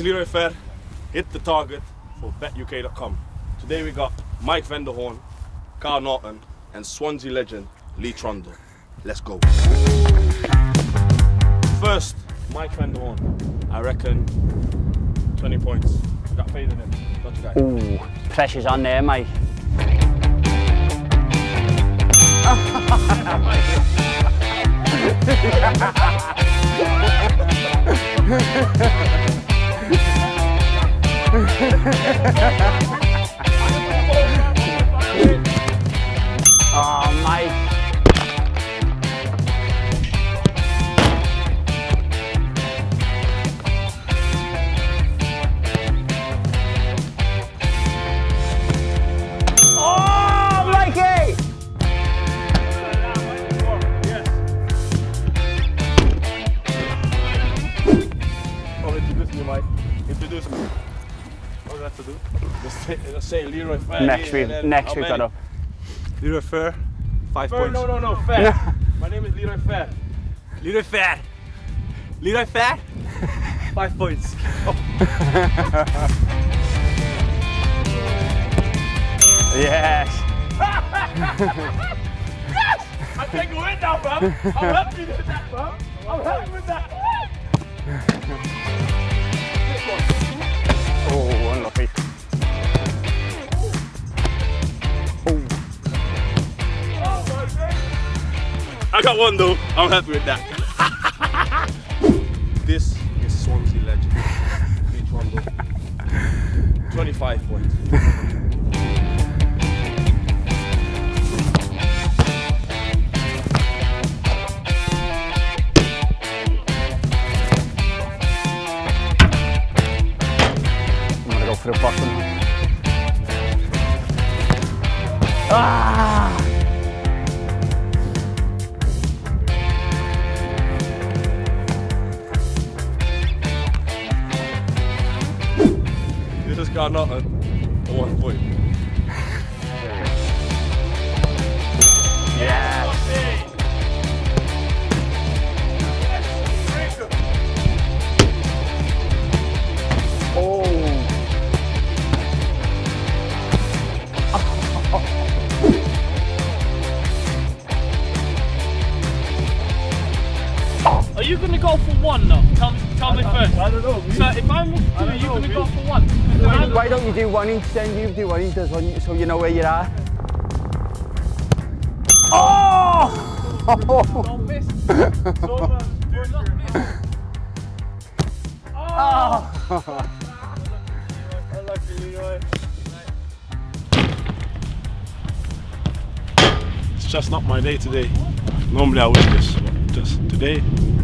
Leroy Fer, hit the target for betuk.com. Today we got Mike van der Hoorn, Carl Naughton and Swansea legend Lee Trundle. Let's go. First, Mike van der Hoorn. I reckon 20 points. Got faded in. Got you guys. Ooh, pressure's on there, mate. Oh, Mike. Oh, Mikey! Oh, introduce me, Mike. Introduce me. What do I have to do? Just say Leroy Fer. Next week got up. Leroy Fer, 5 Fer, points. no, Fer. My name is Leroy Fer. Leroy Fer. Leroy Fer, 5 points. Yes. Yes! I take a win now, fam. I'm happy with that, fam. I'm happy with that. Oh, unlucky. I got one though. I'm happy with that. This is Swansea legend Lee Trundle. 25 points. I'm gonna go for the bottom. Ah! This is Carl Naughton. 1 point. Yes. Oh. Are you going to go for one though? Tell me first. I don't know. So if I'm with two, are you going to go for one? Why don't you do one each then? You do one, he does one, so you know where you are. Oh! Don't miss. So much. Do not miss. Oh! Unlucky, Leroy. It's just not my day today. Normally I win this, but just today